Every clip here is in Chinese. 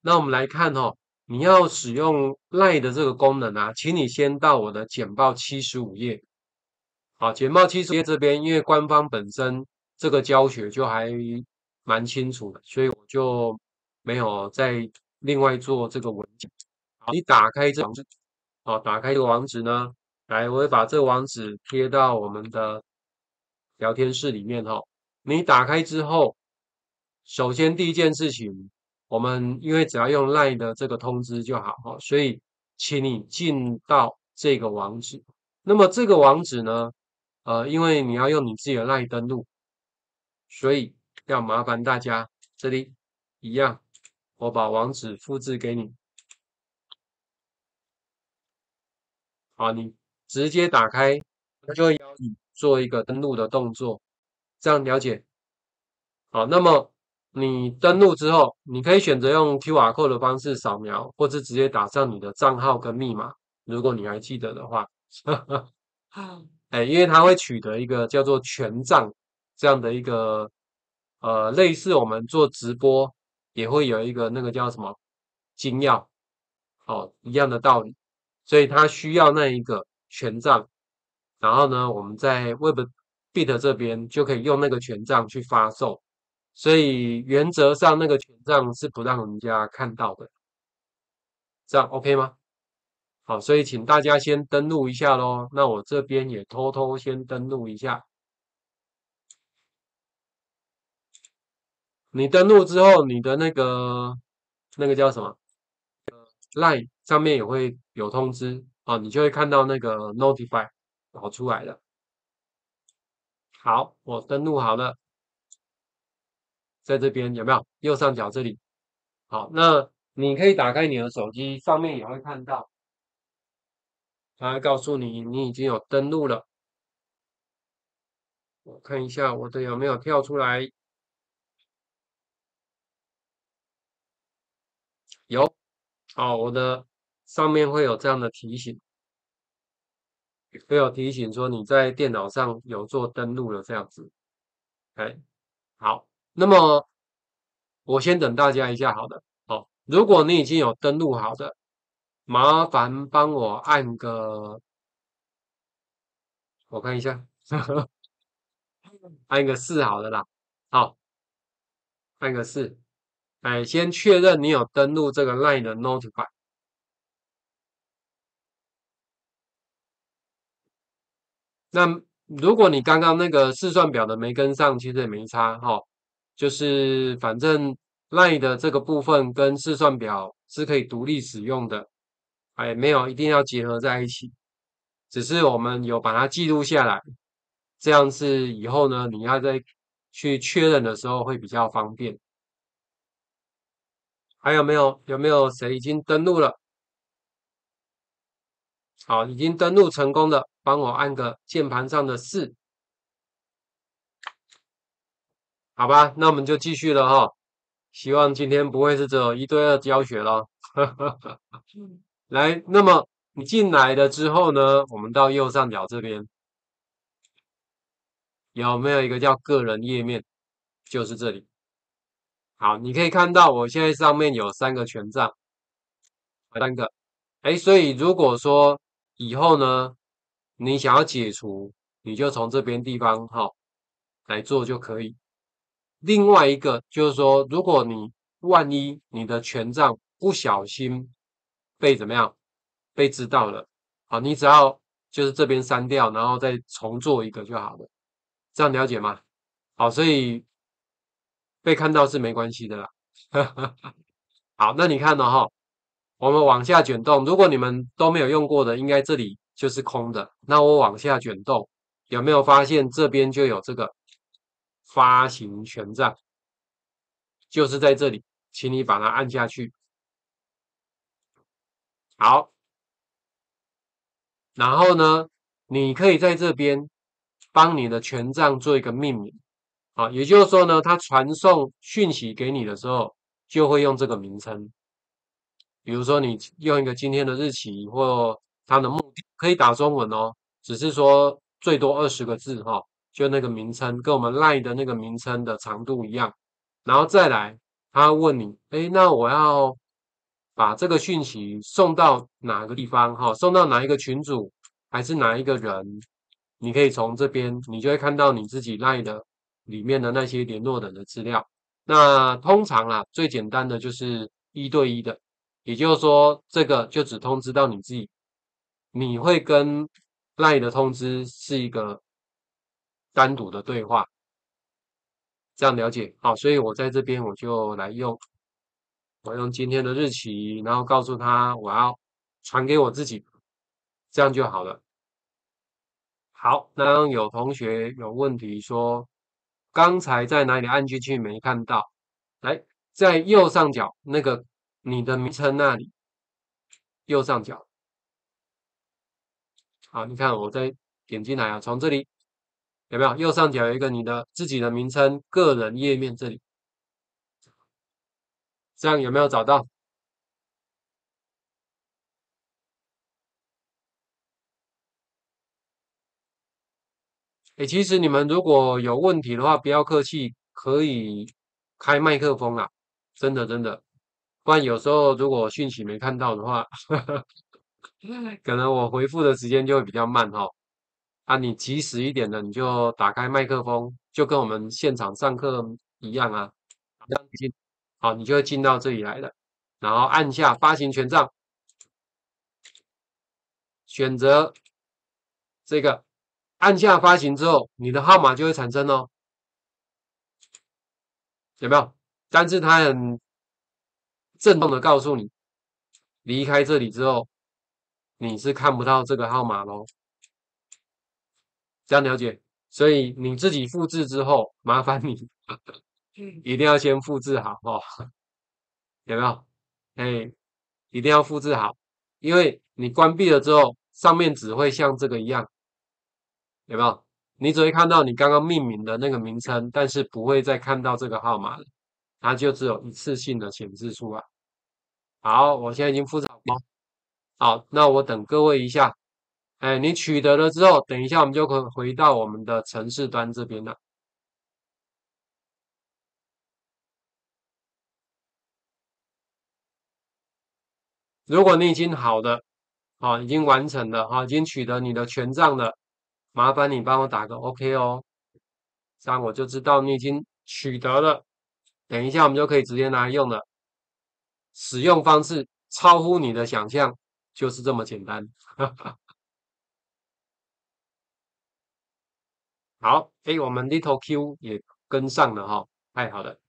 那我们来看哦，你要使用 LINE 的这个功能啊，请你先到我的简报75页。好，简报75页这边，因为官方本身这个教学就还蛮清楚的，所以我就没有再另外做这个文件。好，你打开这网址，好，打开这个网址呢，来，我会把这个网址贴到我们的聊天室里面哈。你打开之后，首先第一件事情，我们因为只要用 LINE 的这个通知就好哈，所以请你进到这个网址。那么这个网址呢，因为你要用你自己的 LINE 登录，所以要麻烦大家这里一样，我把网址复制给你。好，你直接打开，它就会要你做一个登录的动作，这样了解？好，那么你登录之后，你可以选择用 QR code 的方式扫描，或是直接打上你的账号跟密码，如果你还记得的话。哎，因为它会取得一个叫做权杖这样的一个类似我们做直播也会有一个那个叫什么金钥，哦，一样的道理，所以它需要那一个权杖，然后呢，我们在 Webbit 这边就可以用那个权杖去发售，所以原则上那个权杖是不让人家看到的，这样 OK 吗？好，所以请大家先登录一下咯。那我这边也偷偷先登录一下。你登录之后，你的那个叫什么 LINE 上面也会有通知啊，你就会看到那个 Notify 跑出来了。好，我登录好了，在这边有没有？右上角这里。好，那你可以打开你的手机，上面也会看到，它会告诉你你已经有登录了。我看一下我的有没有跳出来，有。好，我的上面会有这样的提醒，会有提醒说你在电脑上有做登录了这样子。哎，好，那么我先等大家一下，好的。好，如果你已经有登录好的，麻烦帮我按个，我看一下，按个4好了啦。好，按个4。哎，先确认你有登录这个 LINE 的 Notify。那如果你刚刚那个试算表的没跟上，其实也没差哈，就是反正 LINE 的这个部分跟试算表是可以独立使用的，哎，没有一定要结合在一起，只是我们有把它记录下来，这样是以后呢，你要再去确认的时候会比较方便。还有没有谁已经登录了？好，已经登录成功的，帮我按个键盘上的4，好吧？那我们就继续了哈。希望今天不会是只有1对2教学咯。来，那么你进来了之后呢，我们到右上角这边有没有一个叫个人页面？就是这里。好，你可以看到我现在上面有3个权杖，3个。哎，所以如果说以后呢，你想要解除，你就从这边地方哈来做就可以。另外一个就是说，如果你万一你的权杖不小心被怎么样被知道了，好，你只要就是这边删掉，然后再重做一个就好了，这样了解吗？好，所以被看到是没关系的啦。好，那你看了哈，我们往下卷动，如果你们都没有用过的，应该这里就是空的。那我往下卷动，有没有发现这边就有这个发行权杖？就是在这里，请你把它按下去。好，然后呢，你可以在这边帮你的权杖做一个命名。啊，也就是说呢，它传送讯息给你的时候，就会用这个名称。比如说，你用一个今天的日期或它的目的，可以打中文哦，只是说最多20个字哈，就那个名称跟我们 LINE 的那个名称的长度一样。然后再来，他问你，诶，那我要把这个讯息送到哪个地方，哈，送到哪一个群组，还是哪一个人，你可以从这边，你就会看到你自己 LINE 的里面的那些联络人的资料。那通常啊，最简单的就是一对一的，也就是说，这个就只通知到你自己，你会跟 LINE 的通知是一个单独的对话，这样了解。好，所以我在这边我就来用。我用今天的日期，然后告诉他我要传给我自己，这样就好了。好，那有同学有问题说，刚才在哪里按进去没看到？来，在右上角那个你的名称那里，右上角。好，你看我再点进来啊，从这里有没有？右上角有一个你的自己的名称，个人页面这里，这样有没有找到？其实你们如果有问题的话，不要客气，可以开麦克风啊，真的真的，不然有时候如果讯息没看到的话，可能我回复的时间就会比较慢哈。啊，你及时一点的，你就打开麦克风，就跟我们现场上课一样啊，这样进，好，你就会进到这里来了，然后按下发行权杖，选择这个，按下发行之后，你的号码就会产生哦，有没有？但是它很郑重的告诉你，离开这里之后，你是看不到这个号码咯，这样了解？所以你自己复制之后，麻烦你一定要先复制好哦，有没有？哎，一定要复制好，因为你关闭了之后，上面只会像这个一样，有没有？你只会看到你刚刚命名的那个名称，但是不会再看到这个号码了，它就只有一次性的显示出来。好，我现在已经复制好了。好，那我等各位一下。哎，你取得了之后，等一下我们就可以回到我们的城市端这边了。如果你已经好的，好，已经完成了，好，已经取得你的权杖了，麻烦你帮我打个 OK 哦，这样我就知道你已经取得了。等一下我们就可以直接拿来用了。使用方式超乎你的想象，就是这么简单。好，哎，我们 Little Q 也跟上了哈，太好了。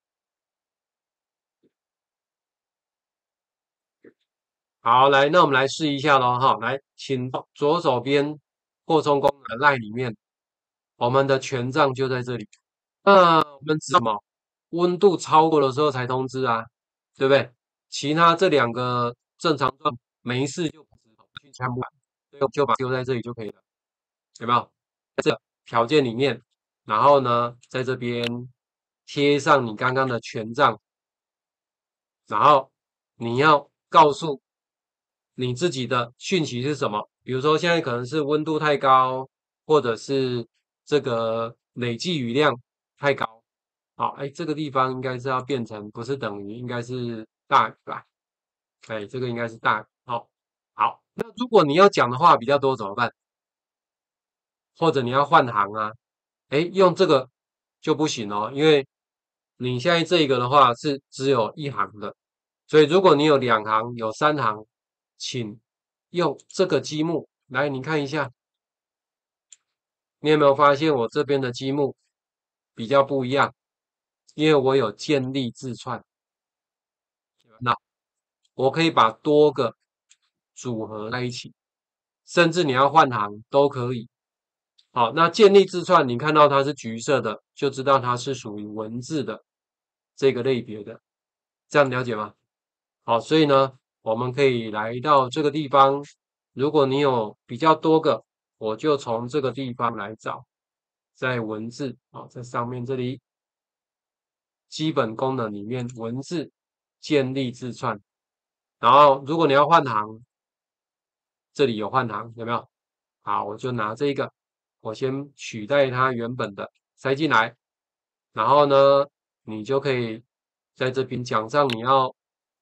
好，来，那我们来试一下喽哈，来，请到左手边扩充功能 LINE 里面，我们的权杖就在这里。那我们指什么？温度超过的时候才通知啊，对不对？其他这两个正常状没事就去参不完，所以我就把丢在这里就可以了，有没有？这条件里面，然后呢，在这边贴上你刚刚的权杖，然后你要告诉你自己的讯息是什么？比如说现在可能是温度太高，或者是这个累计雨量太高。好，哎，这个地方应该是要变成不是等于，应该是大于吧？哎，这个应该是大于。好，好，那如果你要讲的话比较多怎么办？或者你要换行啊？哎，用这个就不行哦，因为你现在这个的话是只有一行的，所以如果你有两行、有三行，请用这个积木来，你看一下，你有没有发现我这边的积木比较不一样？因为我有建立字串，那我可以把多个组合在一起，甚至你要换行都可以。好，那建立字串，你看到它是橘色的，就知道它是属于文字的这个类别的，这样了解吗？好，所以呢，我们可以来到这个地方，如果你有比较多个，我就从这个地方来找，在文字啊，在上面这里基本功能里面文字建立字串，然后如果你要换行，这里有换行，有没有？好，我就拿这个，我先取代它原本的塞进来，然后呢，你就可以在这边讲上你要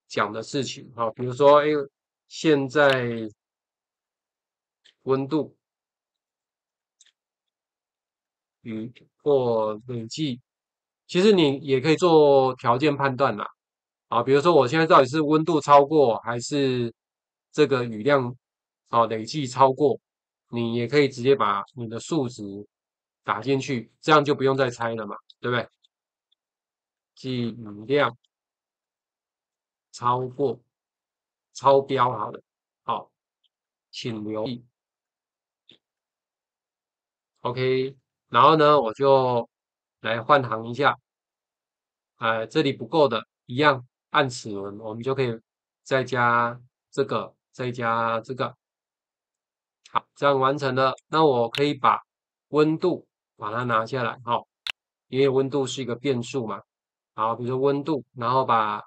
讲的事情。好，比如说，现在温度与或累计，其实你也可以做条件判断啦。啊，比如说我现在到底是温度超过还是这个雨量累计超过，你也可以直接把你的数值打进去，这样就不用再猜了嘛，对不对？即雨量超过超标好了，好，请留意，OK。然后呢，我就来换行一下，这里不够的，一样按齿轮，我们就可以再加这个，再加这个。好，这样完成了。那我可以把温度把它拿下来，好，因为温度是一个变数嘛。好，比如说温度，然后把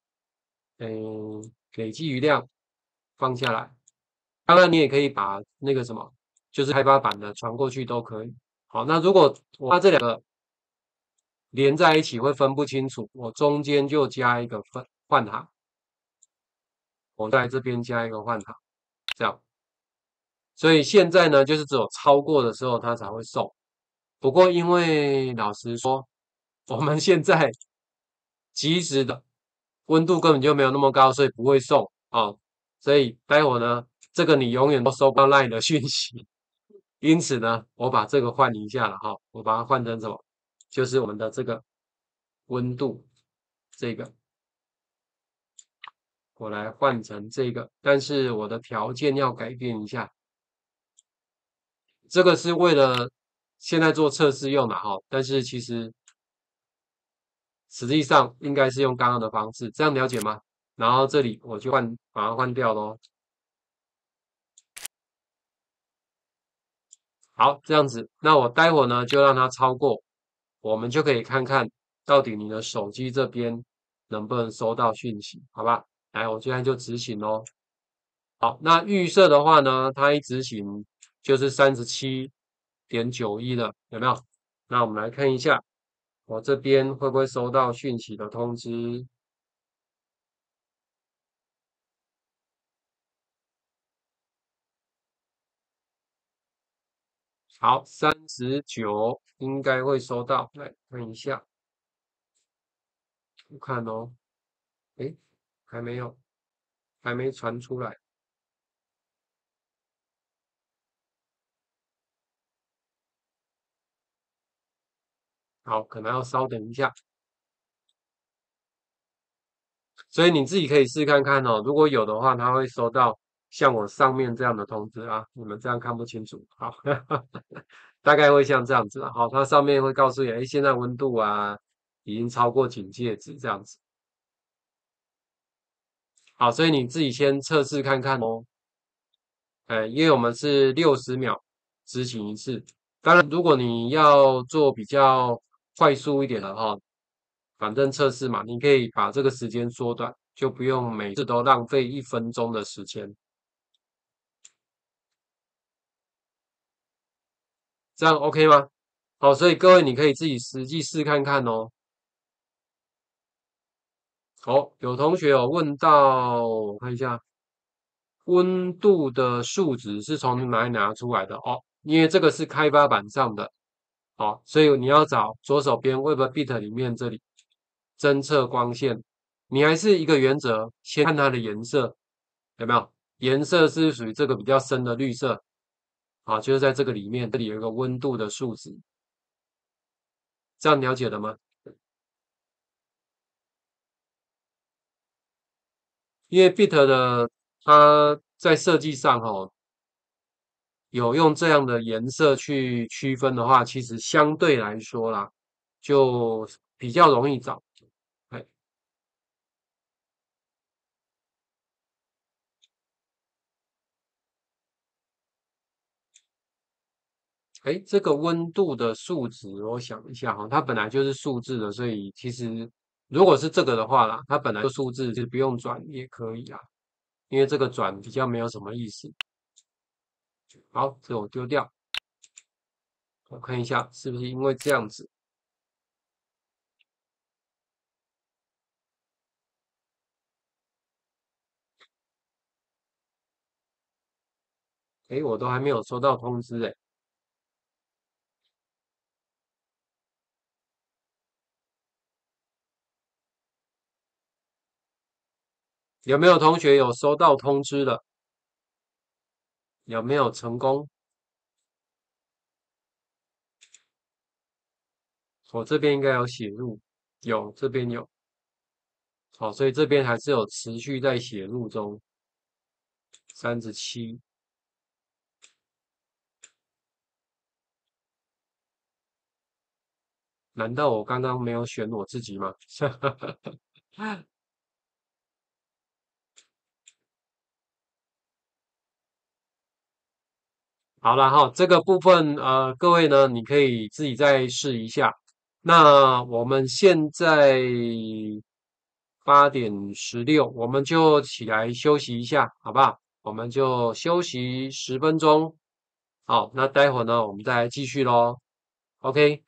累积余量放下来。当然，你也可以把那个什么，就是开发版的传过去都可以。好，那如果我把这两个连在一起会分不清楚，我中间就加一个换行，我在这边加一个换行，这样。所以现在呢，就是只有超过的时候它才会送。不过因为老实说，我们现在即时的温度根本就没有那么高，所以不会送啊。所以待会呢，这个你永远都收不到 LINE 的讯息。因此呢，我把这个换一下了哈，我把它换成什么？就是我们的这个温度，这个我来换成这个，但是我的条件要改变一下。这个是为了现在做测试用的哈，但是其实实际上应该是用刚刚的方式，这样了解吗？然后这里我就把它换掉咯。好，这样子，那我待会呢就让它超过，我们就可以看看到底你的手机这边能不能收到讯息，好吧？来，我现在就执行咯。好，那预设的话呢，它一执行就是37.91了，有没有？那我们来看一下，我这边会不会收到讯息的通知？好，39应该会收到，来看一下，我看哦，诶，还没有，还没传出来，好，可能要稍等一下。所以你自己可以试看看哦，如果有的话，它会收到像我上面这样的通知啊。你们这样看不清楚，好，大概会像这样子啊。好，它上面会告诉你，哎，现在温度啊已经超过警戒值这样子。好，所以你自己先测试看看哦。因为我们是60秒执行一次。当然，如果你要做比较快速一点的哈，反正测试嘛，你可以把这个时间缩短，就不用每次都浪费1分钟的时间，这样 OK 吗？好，所以各位你可以自己实际试看看哦。好，有同学有问到，我看一下温度的数值是从哪里拿出来的哦？因为这个是开发板上的，好，所以你要找左手边 WebBit 里面这里侦测光线，你还是一个原则，先看它的颜色有没有？颜色是属于这个比较深的绿色，啊，就是在这个里面，这里有一个温度的数值，这样了解了吗？因为 Bit 的它在设计上哦，有用这样的颜色去区分的话，其实相对来说啦，就比较容易找。哎哎，这个温度的数值，我想一下哈，它本来就是数字的，所以其实如果是这个的话啦，它本来就数字，就不用转也可以啦，因为这个转比较没有什么意思。好，这我丢掉，我看一下是不是因为这样子。 诶，我都还没有收到通知诶，有没有同学有收到通知的？有没有成功？我这边应该有写入，有，这边有。好，所以这边还是有持续在写入中。37，难道我刚刚没有选我自己吗？好了哈，这个部分各位呢，你可以自己再试一下。那我们现在8:16，我们就起来休息一下，好不好？我们就休息10分钟。好，那待会儿呢，我们再来继续喽。OK，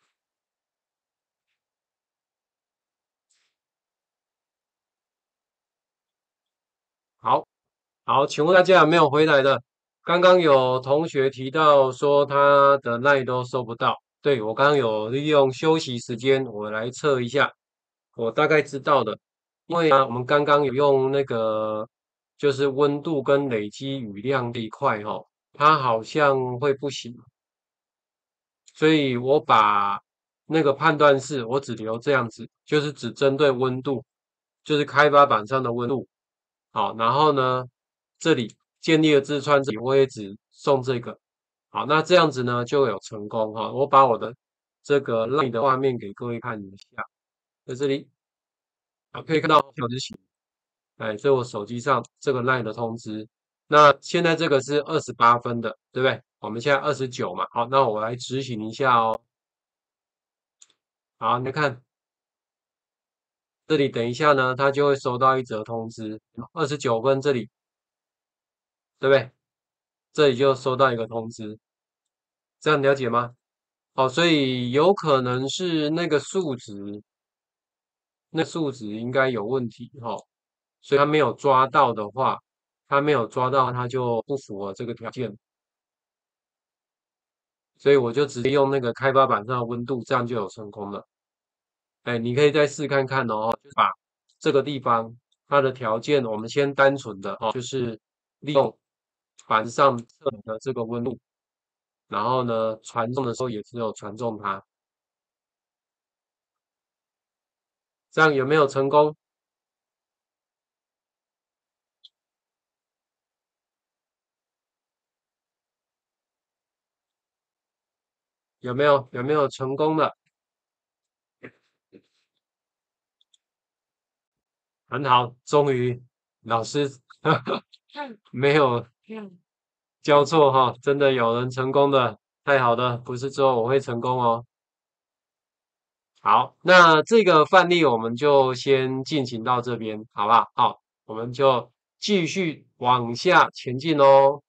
好。好，请问大家有没有回来的？刚刚有同学提到说他的 LINE 都收不到，对，我刚刚有利用休息时间，我来测一下，我大概知道的，因为啊，我们刚刚有用那个就是温度跟累积雨量这一块哈，它好像会不行，所以我把那个判断式我只留这样子，就是只针对温度，就是开发板上的温度。好，然后呢，这里建立了字串，这里我也只送这个。好，那这样子呢就有成功哈。我把我的这个 LINE 的画面给各位看一下，在这里啊可以看到小执行，哎，这我手机上这个 LINE 的通知。那现在这个是28分的，对不对？我们现在29嘛，好，那我来执行一下哦。好，你看这里，等一下呢，它就会收到一则通知，29分这里，对不对？这里就收到一个通知，这样了解吗？哦，所以有可能是那个数值，那数值应该有问题哈、哦，所以他没有抓到的话，他没有抓到，他就不符合这个条件，所以我就直接用那个开发板上的温度，这样就有成功了。哎，你可以再试看看哦，就把这个地方它的条件，我们先单纯的哦，就是利用板上测的这个温度，然后呢传送的时候也只有传送它，这样有没有成功？有没有成功的？很好，终于老师没有教错哈，真的有人成功的，太好了，不是之后我会成功哦。好，那这个范例我们就先进行到这边，好不好？好，我们就继续往下前进哦。